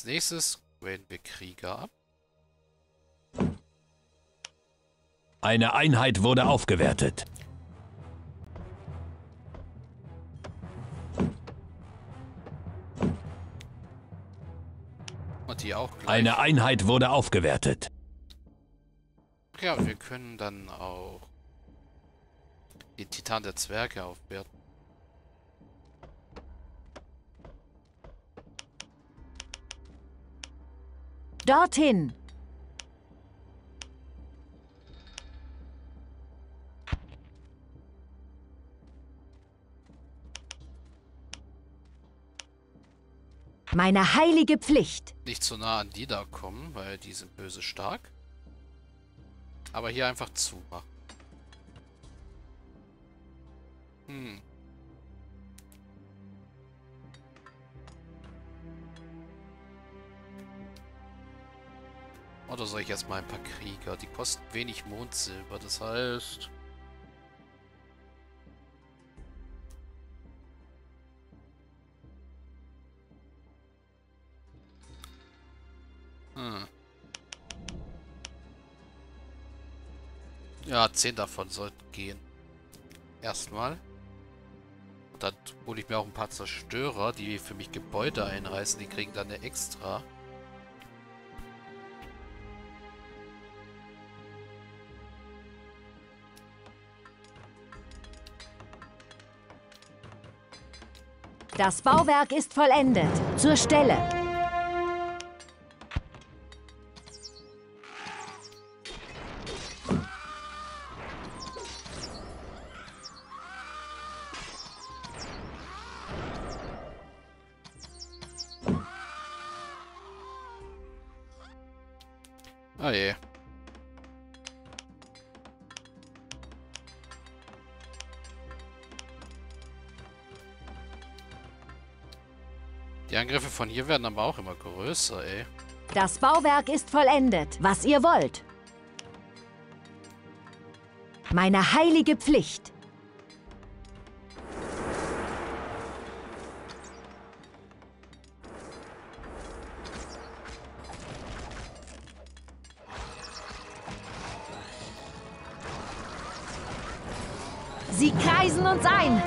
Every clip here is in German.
Als nächstes graden wir Krieger ab. Eine Einheit wurde aufgewertet. Und die auch gleich. Eine Einheit wurde aufgewertet. Ja, und wir können dann auch den Titan der Zwerge aufwerten. Dorthin! Meine heilige Pflicht. Nicht so nah an die da kommen, weil die sind böse stark. Aber hier einfach zumachen. Oder soll ich erstmal ein paar Krieger? Die kosten wenig Mondsilber, das heißt... Ja, 10 davon sollten gehen. Erstmal. Und dann hole ich mir auch ein paar Zerstörer, die für mich Gebäude einreißen. Die kriegen dann eine extra. Das Bauwerk ist vollendet. Zur Stelle. Ah je. Die Angriffe von hier werden aber auch immer größer, ey. Das Bauwerk ist vollendet. Was ihr wollt. Meine heilige Pflicht. Sie kreisen uns ein.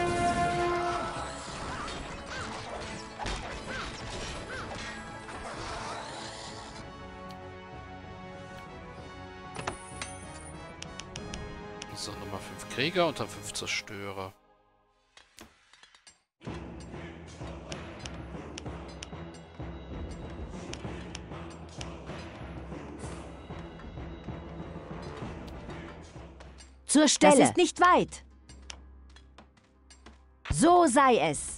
So, nochmal 5 Krieger und dann 5 Zerstörer. Zur Stelle. Das ist nicht weit. So sei es.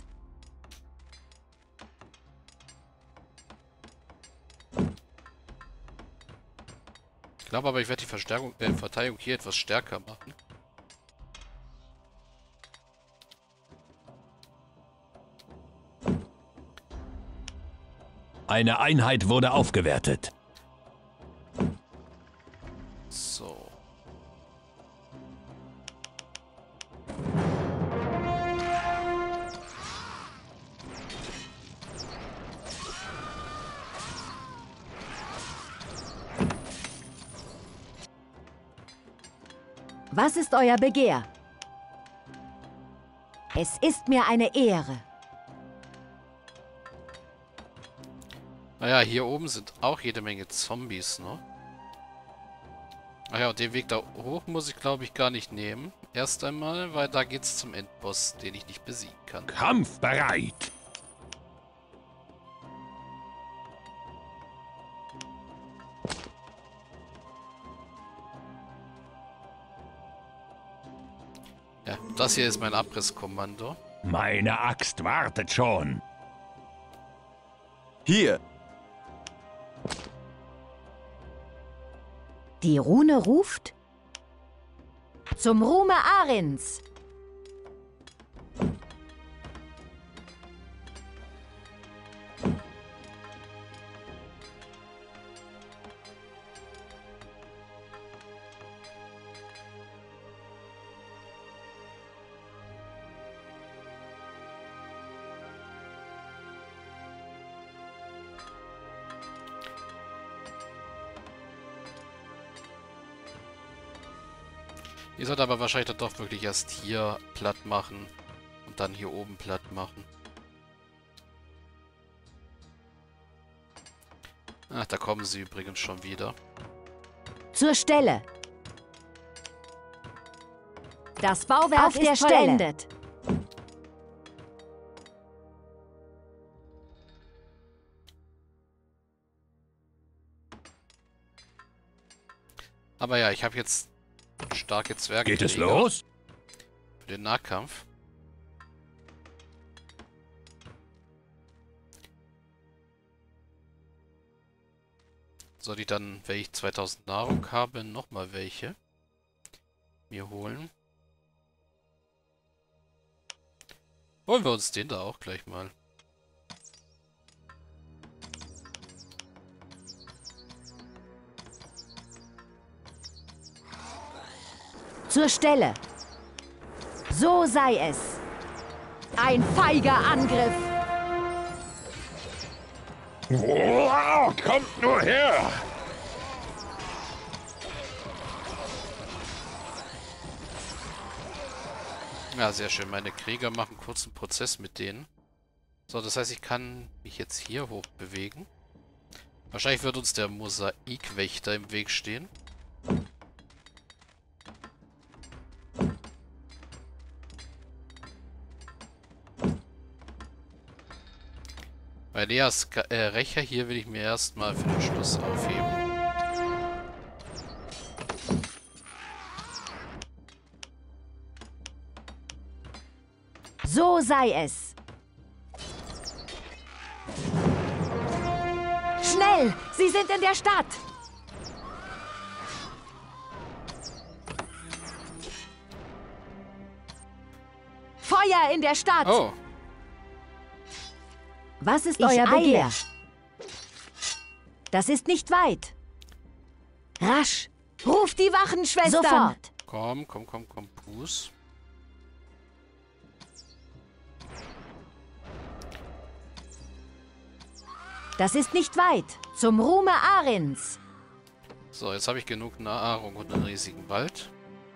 Ich glaube aber, ich werde die Verteidigung hier etwas stärker machen. Eine Einheit wurde aufgewertet. So. Was ist euer Begehr? Es ist mir eine Ehre. Naja, hier oben sind auch jede Menge Zombies, ne? Ah ja, und den Weg da hoch muss ich, glaube ich, gar nicht nehmen. Erst einmal, weil da geht's zum Endboss, den ich nicht besiegen kann. Kampfbereit! Ja, das hier ist mein Abrisskommando. Meine Axt wartet schon. Hier! Die Rune ruft? Zum Ruhme Arins! Ihr sollt aber wahrscheinlich dann doch wirklich erst hier platt machen und dann hier oben platt machen. Ach, da kommen sie übrigens schon wieder. Zur Stelle. Das Bauwerk ist vollendet. Aber ja, ich habe jetzt starke Zwerge. Geht es los? Für den Nahkampf. Soll ich dann, wenn ich 2000 Nahrung habe, nochmal welche mir holen? Holen wir uns den da auch gleich mal. Zur Stelle. So sei es. Ein feiger Angriff. Wow, kommt nur her! Ja, sehr schön. Meine Krieger machen kurzen Prozess mit denen. So, das heißt, ich kann mich jetzt hier hoch bewegen. Wahrscheinlich wird uns der Mosaikwächter im Weg stehen. Bei Leas Rächer hier will ich mir erstmal für den Schluss aufheben. So sei es. Schnell! Sie sind in der Stadt! Feuer in der Stadt! Oh, Was ist euer Begehr? Das ist nicht weit. Rasch! Ruft die Wachenschwestern! Sofort! komm, Pus. Das ist nicht weit. Zum Ruhme Arins. So, jetzt habe ich genug Nahrung und einen riesigen Wald.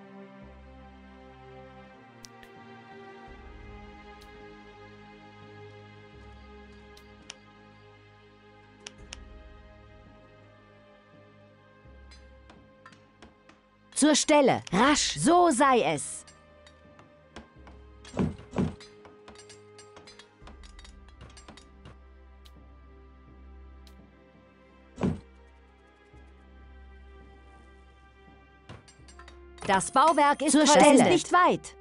Zur Stelle. Rasch. So sei es. Das Bauwerk ist zur Stelle. Es ist nicht weit.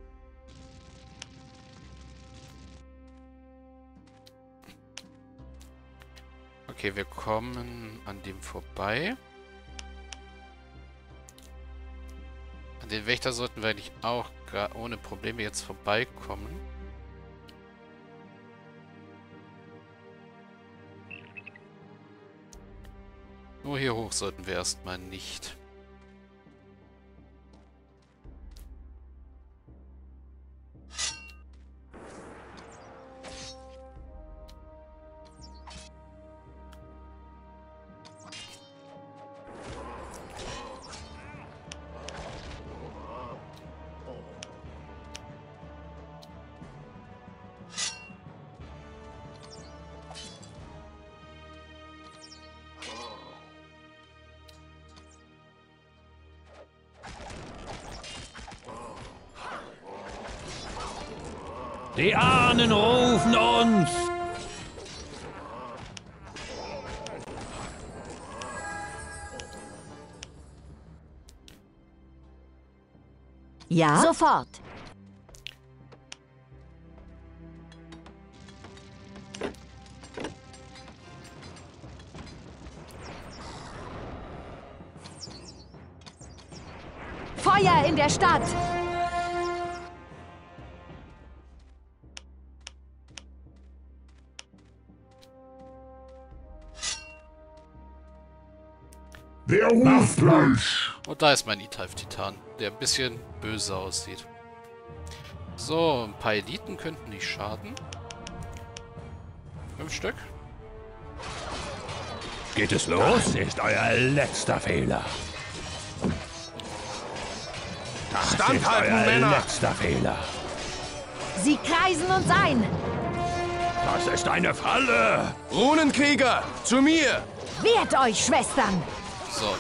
Okay, wir kommen an dem vorbei. An den Wächter sollten wir eigentlich auch ohne Probleme jetzt vorbeikommen. Nur hier hoch sollten wir erstmal nicht. Die Ahnen rufen uns! Ja? Sofort. Feuer in der Stadt! Der Ruffleisch! Und da ist mein Italf-Titan, der ein bisschen böse aussieht. So, ein paar Eliten könnten nicht schaden. 5 Stück. Geht es los? Das ist euer letzter Fehler. Standhalten, Männer! Letzter Fehler. Sie kreisen uns ein. Das ist eine Falle! Runenkrieger, zu mir! Wehrt euch, Schwestern. So.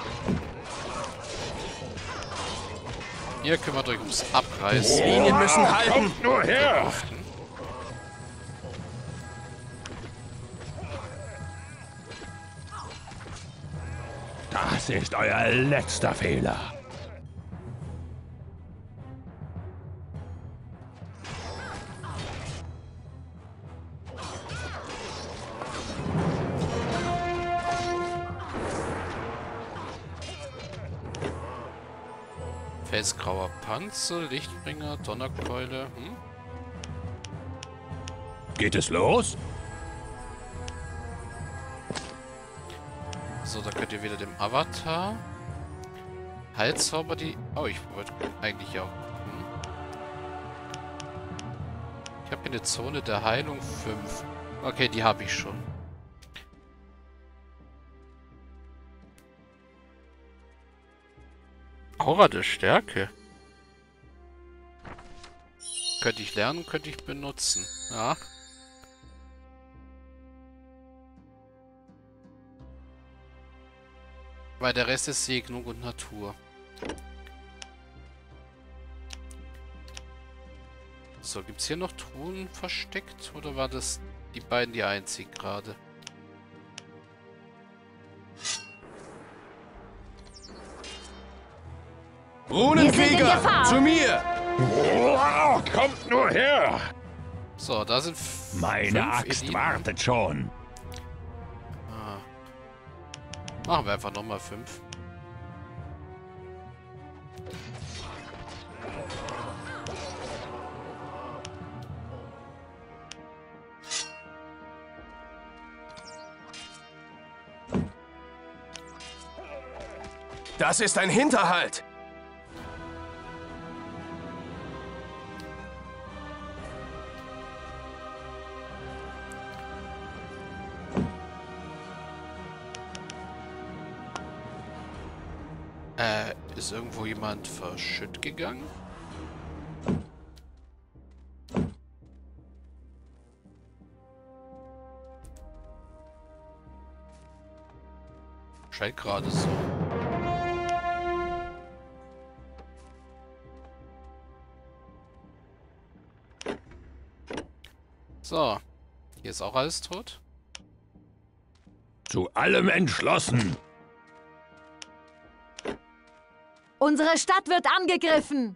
Ihr kümmert euch ums Abreißen. Linien müssen halten. Kommt nur her! Das ist euer letzter Fehler. Felsgrauer Panzer, Lichtbringer, Donnerkeule. Geht es los? So, da könnt ihr wieder dem Avatar. Heilzauber, die... Oh, ich wollte eigentlich auch... Ich habe hier eine Zone der Heilung 5. Okay, die habe ich schon. Aura der Stärke. Könnte ich lernen, könnte ich benutzen. Ja. Weil der Rest ist Segnung und Natur. So, gibt es hier noch Truhen versteckt? Oder war das die beiden die einzigen gerade? Runenkrieger, zu mir! Wow, kommt nur her! So, da sind Meine Axt Eliten. wartet schon. Ah. Machen wir einfach nochmal 5. Das ist ein Hinterhalt! Ist irgendwo jemand verschütt gegangen? Scheint gerade so. So. Hier ist auch alles tot. Zu allem entschlossen. Unsere Stadt wird angegriffen.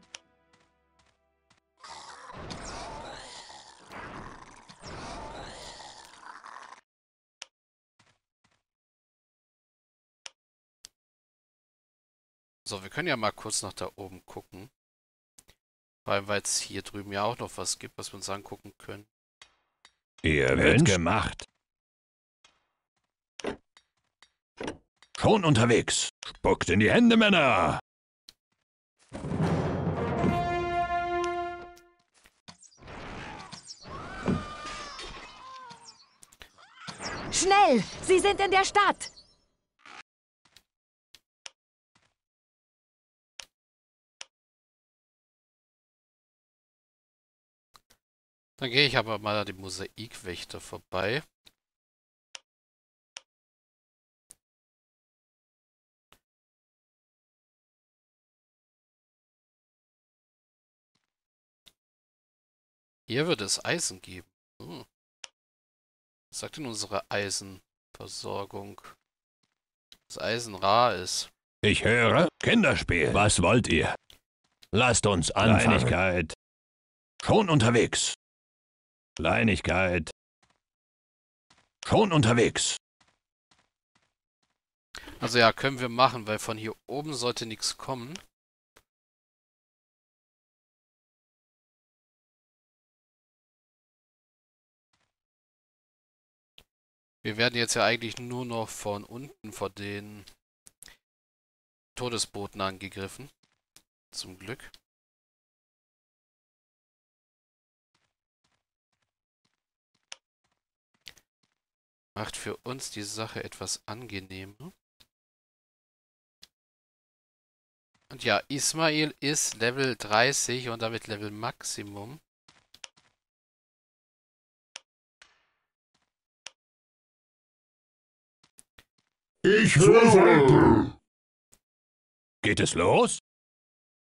So, wir können ja mal kurz nach da oben gucken. Vor allem, weil es hier drüben ja auch noch was gibt, was wir uns angucken können. Ihr wird gemacht. Schon unterwegs. Spuckt in die Hände, Männer. Schnell! Sie sind in der Stadt! Dann gehe ich aber mal an dem Mosaikwächter vorbei. Hier wird es Eisen geben. Was sagt denn unsere Eisenversorgung? Das Eisen rar ist. Ich höre Kinderspiel. Was wollt ihr? Lasst uns anfangen. Kleinigkeit. Schon unterwegs. Kleinigkeit. Schon unterwegs. Also ja, können wir machen, weil von hier oben sollte nichts kommen. Wir werden jetzt ja eigentlich nur noch von unten von den Todesboten angegriffen. Zum Glück. Macht für uns die Sache etwas angenehmer. Und ja, Ismail ist Level 30 und damit Level Maximum. Ich höre! Geht es los?